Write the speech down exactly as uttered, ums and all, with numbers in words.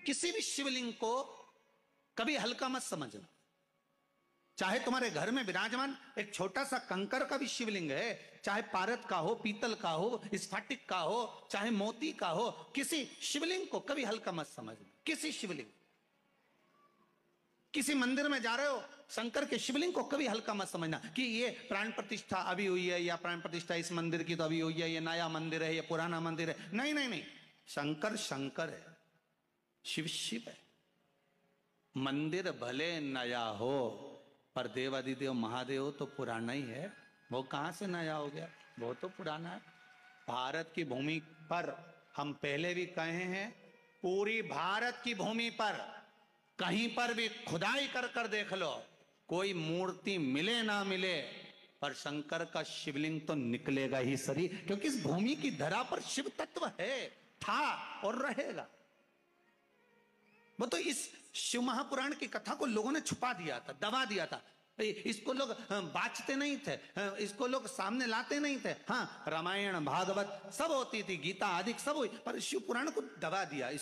किसी भी शिवलिंग को कभी हल्का मत समझना। चाहे तुम्हारे घर में विराजमान एक छोटा सा कंकर का भी शिवलिंग है, चाहे पारद का हो, पीतल का हो, स्फटिक का हो, चाहे मोती का हो, किसी शिवलिंग को कभी हल्का मत समझना। किसी शिवलिंग, किसी मंदिर में जा रहे हो, शंकर के शिवलिंग को कभी हल्का मत समझना कि ये प्राण प्रतिष्ठा अभी हुई है, या प्राण प्रतिष्ठा इस मंदिर की तो अभी हुई है, ये नया मंदिर है, ये पुराना मंदिर है। नहीं नहीं नहीं, शंकर शंकर है, शिव शिव है। मंदिर भले नया हो पर देवादिदेव महादेव तो पुराना ही है। वो कहां से नया हो गया, वो तो पुराना है। भारत की भूमि पर, हम पहले भी कहे हैं, पूरी भारत की भूमि पर कहीं पर भी खुदाई कर कर देख लो, कोई मूर्ति मिले ना मिले, पर शंकर का शिवलिंग तो निकलेगा ही सही, क्योंकि इस भूमि की धरा पर शिव तत्व है, था और रहेगा। वो तो इस शिव महापुराण की कथा को लोगों ने छुपा दिया था, दबा दिया था। इसको लोग बाँचते नहीं थे, इसको लोग सामने लाते नहीं थे। हाँ, रामायण भागवत सब होती थी, गीता आदि सब हुई, पर शिव पुराण को दबा दिया।